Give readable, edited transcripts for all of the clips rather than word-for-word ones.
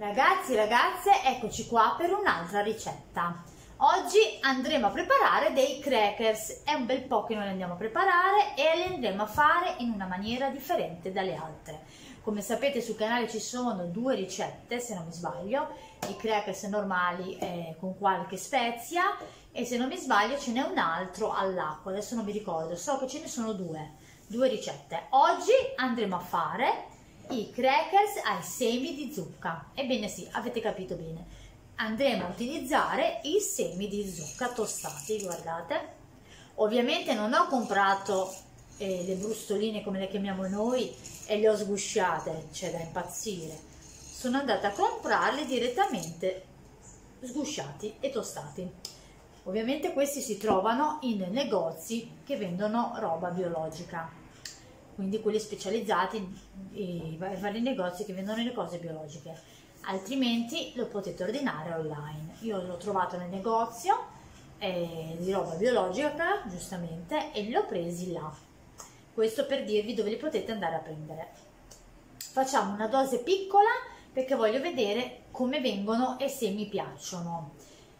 Ragazzi e ragazze, eccoci qua per un'altra ricetta. Oggi andremo a preparare dei crackers. È un bel po' che noi li andiamo a preparare e li andremo a fare in una maniera differente dalle altre. Come sapete sul canale ci sono due ricette, se non mi sbaglio, i crackers normali con qualche spezia e se non mi sbaglio ce n'è un altro all'acqua, adesso non mi ricordo, so che ce ne sono due ricette. Oggi andremo a fare i crackers ai semi di zucca. Ebbene sì, avete capito bene, andremo a utilizzare i semi di zucca tostati, guardate. Ovviamente non ho comprato le brustoline come le chiamiamo noi e le ho sgusciate, c'è da impazzire. Sono andata a comprarli direttamente sgusciati e tostati. Ovviamente questi si trovano in negozi che vendono roba biologica, quindi quelli specializzati, i vari negozi che vendono le cose biologiche, altrimenti lo potete ordinare online. Io l'ho trovato nel negozio di roba biologica, giustamente, e li ho presi là. Questo per dirvi dove li potete andare a prendere. Facciamo una dose piccola perché voglio vedere come vengono e se mi piacciono.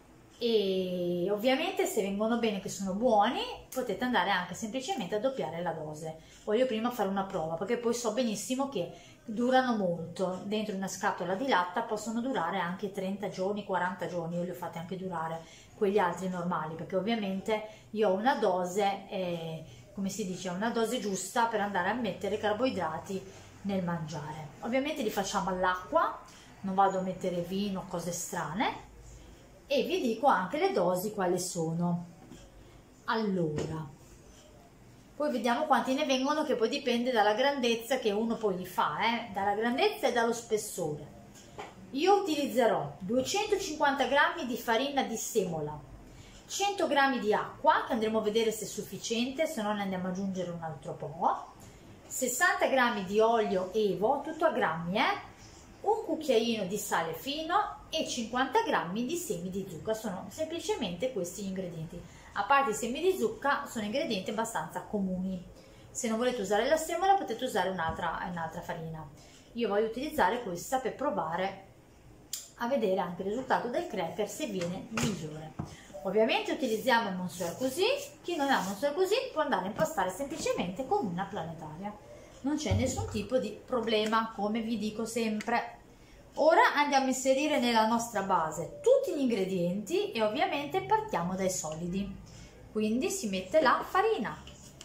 E ovviamente se vengono bene, che sono buoni, potete andare anche semplicemente a doppiare la dose. Voglio prima fare una prova perché poi so benissimo che durano molto. Dentro una scatola di latta possono durare anche 30 giorni, 40 giorni. Io li ho fatti anche durare quegli altri normali, perché ovviamente io ho una dose, come si dice, una dose giusta per andare a mettere carboidrati nel mangiare. Ovviamente li facciamo all'acqua, non vado a mettere vino, cose strane. E vi dico anche le dosi quali sono. Allora, poi vediamo quanti ne vengono, che poi dipende dalla grandezza che uno poi li fa, dalla grandezza e dallo spessore. Io utilizzerò 250 g di farina di semola, 100 g di acqua, che andremo a vedere se è sufficiente, se no ne andiamo ad aggiungere un altro po', 60 g di olio Evo, tutto a grammi, un cucchiaino di sale fino e 50 g di semi di zucca. Sono semplicemente questi gli ingredienti. A parte i semi di zucca, sono ingredienti abbastanza comuni. Se non volete usare la semola potete usare un'altra farina. Io voglio utilizzare questa per provare a vedere anche il risultato del cracker, se viene migliore. Ovviamente utilizziamo il Monsieur così. Chi non ha Monsieur così può andare a impastare semplicemente con una planetaria. Non c'è nessun tipo di problema, come vi dico sempre. Ora andiamo a inserire nella nostra base tutti gli ingredienti e ovviamente partiamo dai solidi. Quindi si mette la farina.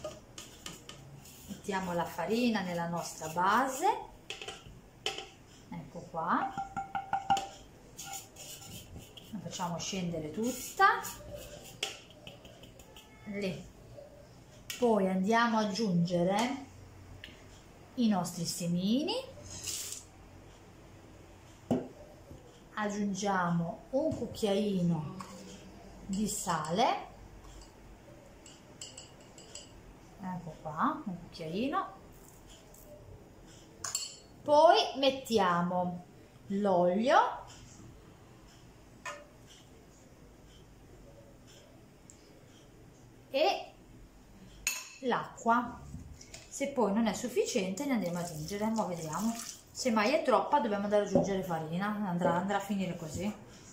Mettiamo la farina nella nostra base. Ecco qua. La facciamo scendere tutta. Lì. Poi andiamo ad aggiungere i nostri semini, aggiungiamo un cucchiaino di sale, ecco qua, un cucchiaino, poi mettiamo l'olio e l'acqua. Se poi non è sufficiente ne andremo ad aggiungere, ma vediamo. Se mai è troppa dobbiamo andare ad aggiungere farina, andrà a finire così.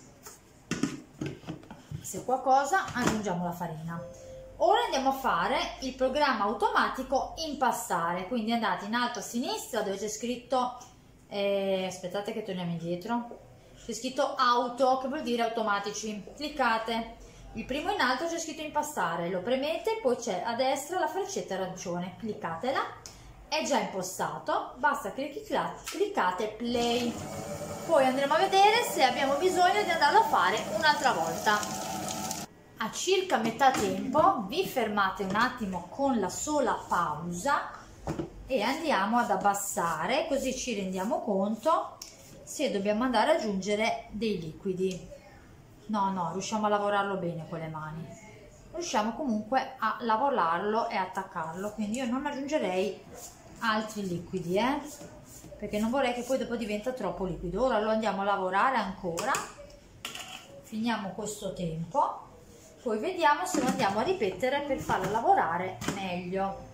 Se qualcosa aggiungiamo la farina. Ora andiamo a fare il programma automatico impastare, quindi andate in alto a sinistra dove c'è scritto, aspettate che torniamo indietro, c'è scritto auto, che vuol dire automatici, cliccate. Il primo in alto c'è scritto impastare, lo premete, poi c'è a destra la freccetta arancione, cliccatela, è già impostato, basta cliccate play. Poi andremo a vedere se abbiamo bisogno di andarlo a fare un'altra volta. A circa metà tempo vi fermate un attimo con la sola pausa e andiamo ad abbassare, così ci rendiamo conto se dobbiamo andare ad aggiungere dei liquidi. No, riusciamo a lavorarlo bene con le mani, riusciamo comunque a lavorarlo e attaccarlo, quindi io non aggiungerei altri liquidi, perché non vorrei che poi dopo diventa troppo liquido. Ora lo andiamo a lavorare ancora, finiamo questo tempo, poi vediamo se lo andiamo a ripetere per farlo lavorare meglio.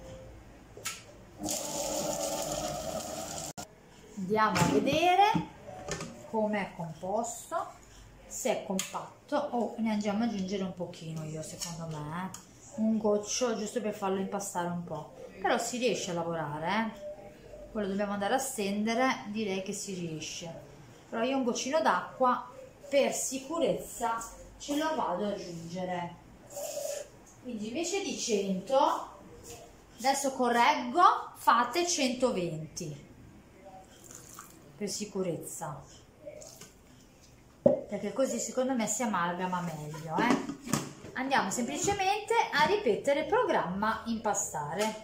Andiamo a vedere come è composto, se è compatto o ne andiamo ad aggiungere un pochino, io secondo me, un goccio giusto per farlo impastare un po', però si riesce a lavorare, poi lo dobbiamo andare a stendere, direi che si riesce, però io un goccino d'acqua per sicurezza ce lo vado ad aggiungere, quindi invece di 100 adesso correggo, fate 120 per sicurezza, perché così secondo me si amalgama meglio. Andiamo semplicemente a ripetere il programma impastare.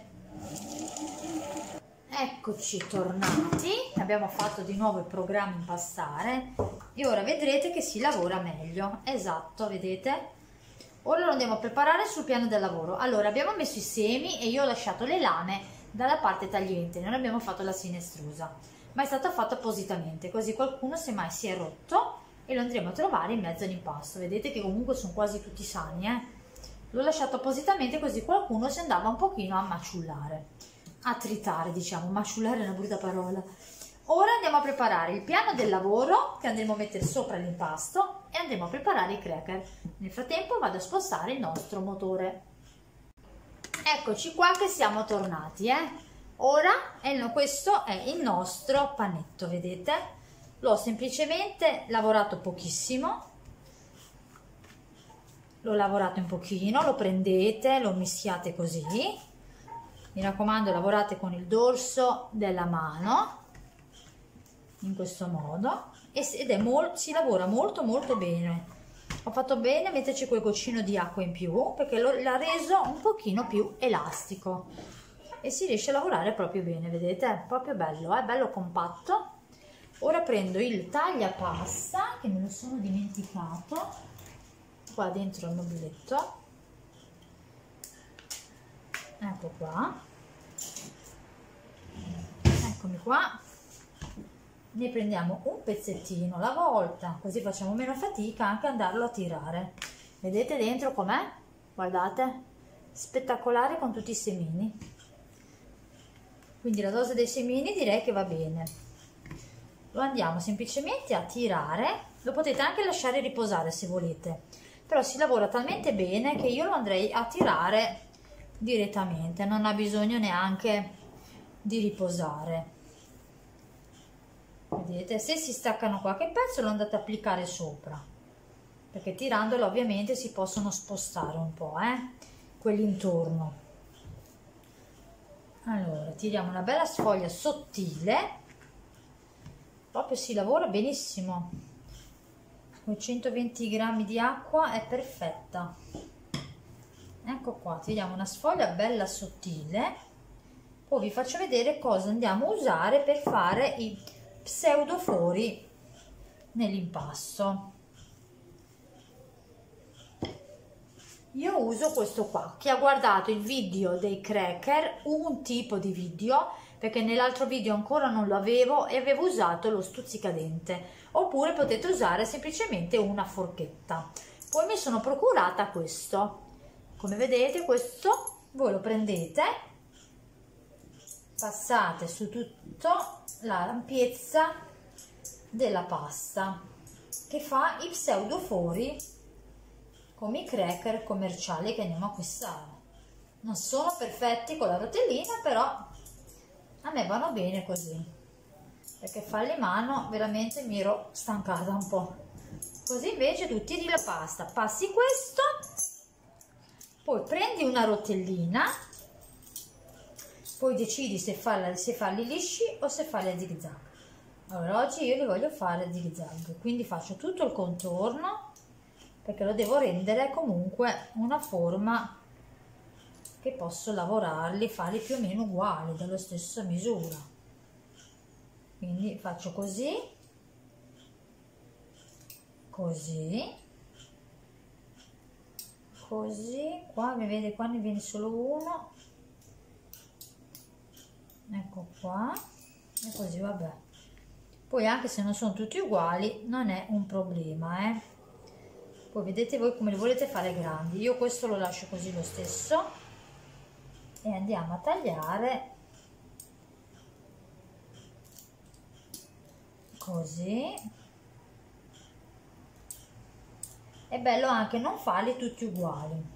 Eccoci tornati, abbiamo fatto di nuovo il programma impastare e ora vedrete che si lavora meglio. Esatto, vedete? Ora lo andiamo a preparare sul piano del lavoro. Allora, abbiamo messo i semi e io ho lasciato le lame dalla parte tagliente, non abbiamo fatto la sinestrosa, ma è stata fatta appositamente, così qualcuno semmai si è rotto e lo andremo a trovare in mezzo all'impasto. Vedete che comunque sono quasi tutti sani, L'ho lasciato appositamente così qualcuno si andava un pochino a maciullare, a tritare, diciamo, maciullare è una brutta parola. Ora andiamo a preparare il piano del lavoro che andremo a mettere sopra l'impasto e andremo a preparare i cracker. Nel frattempo vado a spostare il nostro motore. Eccoci qua che siamo tornati, Ora questo è il nostro panetto, vedete? L'ho semplicemente lavorato pochissimo, l'ho lavorato un pochino, lo prendete, lo mischiate così, mi raccomando lavorate con il dorso della mano, in questo modo, si lavora molto molto bene. Ho fatto bene a metterci quel goccino di acqua in più perché l'ha reso un pochino più elastico e si riesce a lavorare proprio bene, vedete? È proprio bello, è bello compatto. Ora prendo il tagliapasta che me lo sono dimenticato qua dentro il mobiletto, ecco qua, eccomi qua, ne prendiamo un pezzettino alla volta, così facciamo meno fatica anche andarlo a tirare. Vedete dentro com'è? Guardate, spettacolare con tutti i semini, quindi la dose dei semini direi che va bene. Lo andiamo semplicemente a tirare, lo potete anche lasciare riposare se volete, però si lavora talmente bene che io lo andrei a tirare direttamente, non ha bisogno neanche di riposare. Vedete, se si staccano qualche pezzo lo andate a applicare sopra, perché tirandolo ovviamente si possono spostare un po', quelli intorno. Allora tiriamo una bella sfoglia sottile, proprio si lavora benissimo, con 120 grammi di acqua è perfetta. Ecco qua, tiriamo una sfoglia bella sottile, poi vi faccio vedere cosa andiamo a usare per fare i pseudofori nell'impasto. Io uso questo qua, chi ha guardato il video dei cracker, un tipo di video, perché nell'altro video ancora non lo avevo e avevo usato lo stuzzicadente, oppure potete usare semplicemente una forchetta. Poi mi sono procurata questo, come vedete questo voi lo prendete, passate su tutto l'ampiezza della pasta che fa i pseudofori come i cracker commerciali che andiamo a acquistare. Non sono perfetti con la rotellina, però a me vanno bene così, perché farli in mano veramente mi ero stancata un po'. Così invece tu tiri la pasta, passi questo, poi prendi una rotellina, poi decidi se farli lisci o se farli a zig zag. Allora oggi io li voglio fare a zig zag, quindi faccio tutto il contorno perché lo devo rendere comunque una forma che posso lavorarli, farli più o meno uguali, della stessa misura. Quindi faccio così, così, così, qua mi vede, qua ne viene solo uno, ecco qua, e così vabbè. Poi anche se non sono tutti uguali non è un problema, Poi vedete voi come li volete fare grandi, io questo lo lascio così lo stesso e andiamo a tagliare così, è bello anche non farli tutti uguali.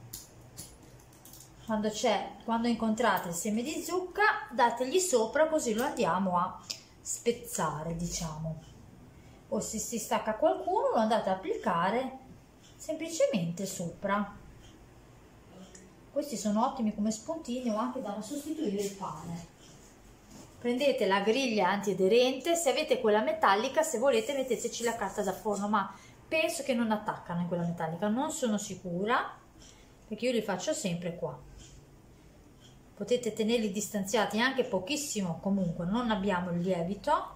Quando incontrate il seme di zucca, dategli sopra, così lo andiamo a spezzare, diciamo. O se si stacca qualcuno, lo andate a applicare semplicemente sopra. Questi sono ottimi come spuntini o anche da sostituire il pane. Prendete la griglia antiaderente, se avete quella metallica, se volete metteteci la carta da forno, ma penso che non attaccano in quella metallica, non sono sicura, perché io li faccio sempre qua. Potete tenerli distanziati anche pochissimo, comunque non abbiamo il lievito,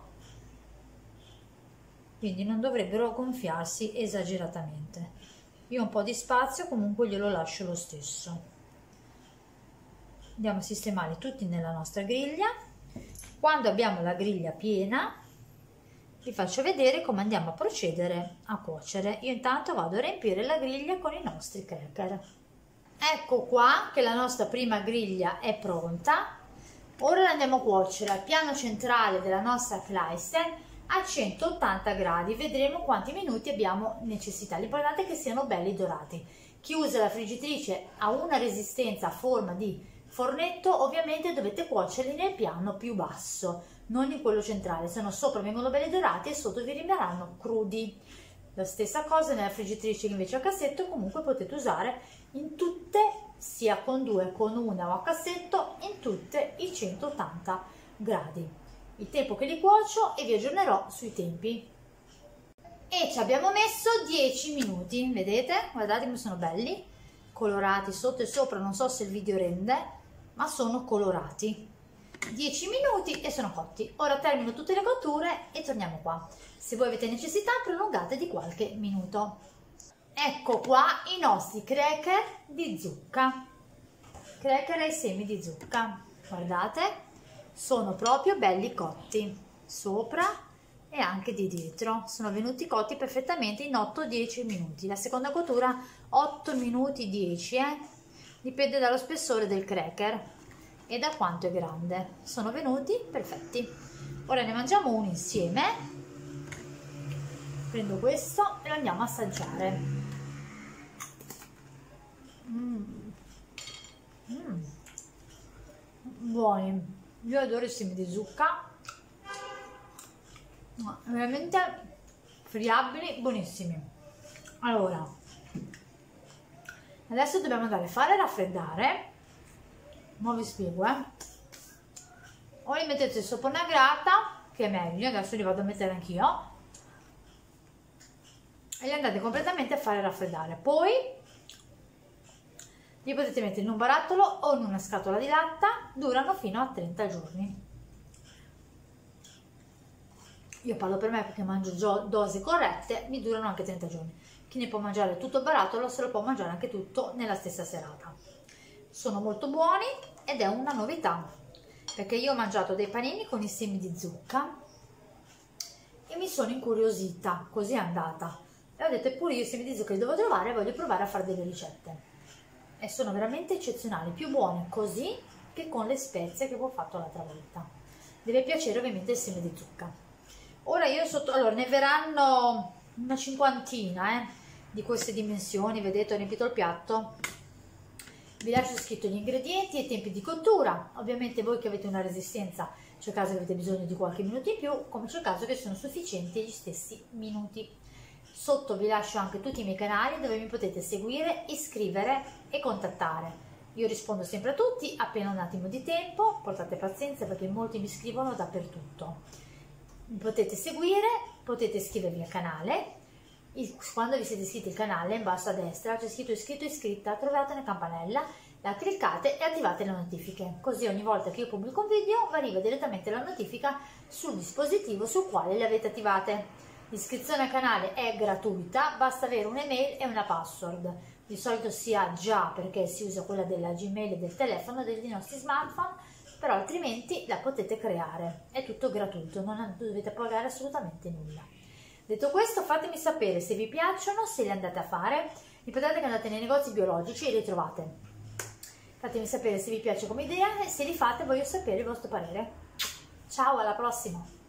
quindi non dovrebbero gonfiarsi esageratamente. Io un po' di spazio comunque glielo lascio lo stesso. Andiamo a sistemare tutti nella nostra griglia. Quando abbiamo la griglia piena, vi faccio vedere come andiamo a procedere a cuocere. Io intanto vado a riempire la griglia con i nostri cracker. Ecco qua che la nostra prima griglia è pronta. Ora la andiamo a cuocere al piano centrale della nostra Kleisten a 180 gradi. Vedremo quanti minuti abbiamo necessità. L'importante è che siano belli dorati. Chi usa la friggitrice ha una resistenza a forma di fornetto, ovviamente dovete cuocerli nel piano più basso, non in quello centrale, se no sopra vengono belli dorati e sotto vi rimarranno crudi. La stessa cosa nella friggitrice invece a cassetto, comunque potete usare in tutte, sia con due, con una o a cassetto, in tutte i 180 gradi. Il tempo che li cuocio e vi aggiornerò sui tempi. E ci abbiamo messo 10 minuti, vedete? Guardate come sono belli, colorati sotto e sopra, non so se il video rende, ma sono colorati. 10 minuti e sono cotti. Ora termino tutte le cotture e torniamo qua. Se voi avete necessità, prolungate di qualche minuto. Ecco qua i nostri cracker di zucca, cracker ai semi di zucca. Guardate, sono proprio belli cotti sopra e anche di dietro. Sono venuti cotti perfettamente in 8-10 minuti. La seconda cottura 8 minuti 10, dipende dallo spessore del cracker e da quanto è grande. Sono venuti perfetti. Ora ne mangiamo uno insieme. Prendo questo e lo andiamo a assaggiare. Buoni. Io adoro i semi di zucca, veramente friabili, buonissimi. Allora, adesso dobbiamo andare a fare raffreddare. Ma vi spiego, o li mettete sopra una grata, che è meglio, adesso li vado a mettere anch'io, e li andate completamente a fare raffreddare. Poi li potete mettere in un barattolo o in una scatola di latta, durano fino a 30 giorni. Io parlo per me perché mangio dosi corrette, mi durano anche 30 giorni. Chi ne può mangiare tutto il barattolo se lo può mangiare anche tutto nella stessa serata. Sono molto buoni ed è una novità, perché io ho mangiato dei panini con i semi di zucca e mi sono incuriosita, così è andata. E ho detto, eppure io i semi di zucca li devo trovare, voglio provare a fare delle ricette. E sono veramente eccezionali, più buoni così che con le spezie che vi ho fatto l'altra volta. Deve piacere ovviamente il seme di zucca. Ora io allora ne verranno una cinquantina di queste dimensioni, vedete ho riempito il piatto. Vi lascio scritto gli ingredienti e i tempi di cottura. Ovviamente voi che avete una resistenza, c'è il caso che avete bisogno di qualche minuto in più, come c'è il caso che sono sufficienti gli stessi minuti. Sotto vi lascio anche tutti i miei canali dove mi potete seguire, iscrivere e contattare. Io rispondo sempre a tutti appena un attimo di tempo, portate pazienza perché molti mi scrivono dappertutto. Mi potete seguire, potete iscrivervi al canale. Quando vi siete iscritti al canale, in basso a destra c'è scritto iscritto iscritta, trovate una campanella, la cliccate e attivate le notifiche, così ogni volta che io pubblico un video vi arriva direttamente la notifica sul dispositivo sul quale le avete attivate. L'iscrizione al canale è gratuita, basta avere un'email e una password. Di solito si ha già perché si usa quella della Gmail e del telefono dei nostri smartphone, però altrimenti la potete creare. È tutto gratuito, non dovete pagare assolutamente nulla. Detto questo, fatemi sapere se vi piacciono, se li andate a fare. L'importante è che andate nei negozi biologici e li trovate. Fatemi sapere se vi piace come idea e se li fate voglio sapere il vostro parere. Ciao, alla prossima!